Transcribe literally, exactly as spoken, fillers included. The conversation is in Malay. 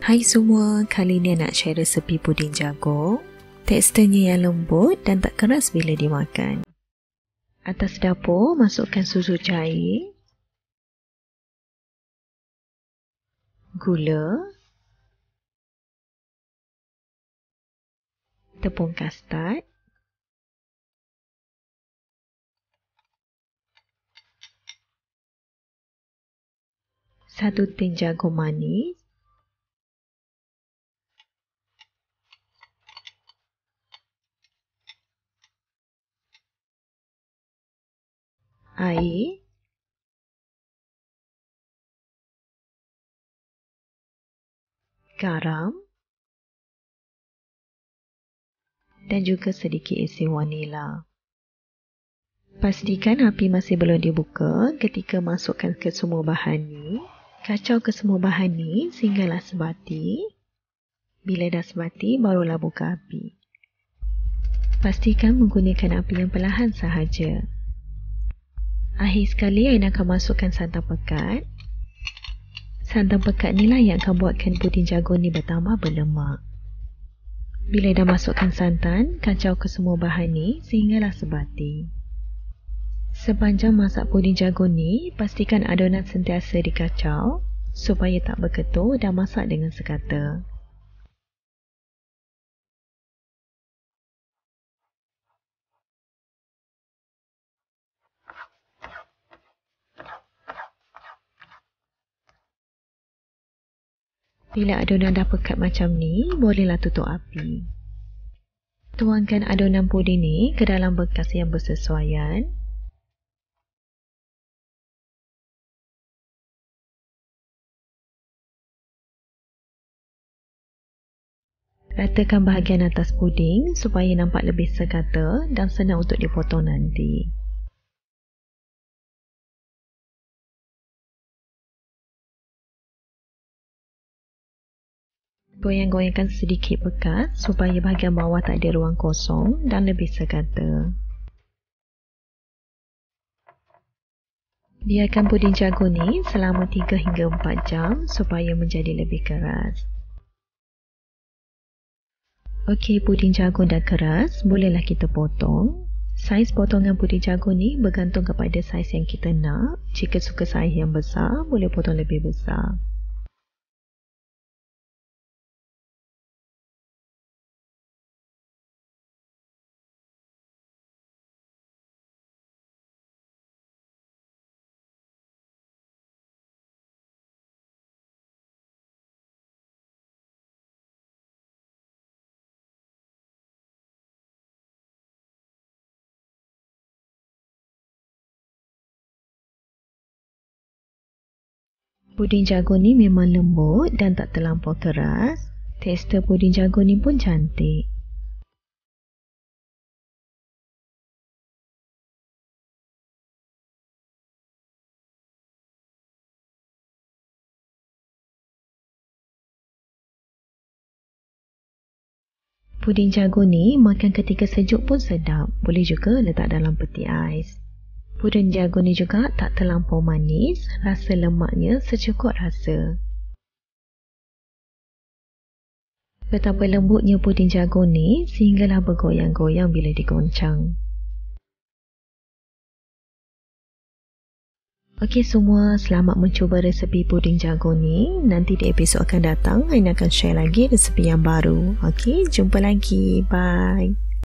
Hai semua, kali ni nak share resepi puding jagung. Teksturnya yang lembut dan tak keras bila dimakan. Atas dapur, masukkan susu cair, gula, tepung kastad, satu tin jagung manis, air, garam dan juga sedikit isi vanila. Pastikan api masih belum dibuka ketika masukkan ke semua bahan ni. Kacau ke semua bahan ni sehinggalah sebati. Bila dah sebati, barulah buka api. Pastikan menggunakan api yang perlahan sahaja. Akhir sekali, Ain akan masukkan santan pekat. Santan pekat ni lah yang akan buatkan puding jagung ni bertambah berlemak. Bila dah masukkan santan, kacau ke semua bahan ni sehinggalah sebati. Sepanjang masak puding jagung ni, pastikan adunan sentiasa dikacau supaya tak berketul dan masak dengan sekata. Bila adunan dah pekat macam ni, bolehlah tutup api. Tuangkan adunan puding ni ke dalam bekas yang bersesuaian. Ratakan bahagian atas puding supaya nampak lebih sekata dan senang untuk dipotong nanti. Goyang-goyangkan sedikit bekas supaya bahagian bawah tak ada ruang kosong dan lebih sekata. Biarkan puding jagung ni selama tiga hingga empat jam supaya menjadi lebih keras. Okey, puding jagung dah keras, bolehlah kita potong. Saiz potongan puding jagung ni bergantung kepada saiz yang kita nak. Jika suka saiz yang besar, boleh potong lebih besar. Puding jagung ni memang lembut dan tak terlampau keras. Tekstur puding jagung ni pun cantik. Puding jagung ni makan ketika sejuk pun sedap. Boleh juga letak dalam peti ais. Puding jagung ni juga tak terlampau manis, rasa lemaknya secukup rasa. Betapa lembutnya puding jagung ni sehinggalah bergoyang-goyang bila digoncang. Okey semua, selamat mencuba resepi puding jagung ni. Nanti di episod akan datang, Ain akan share lagi resepi yang baru. Okey, jumpa lagi. Bye.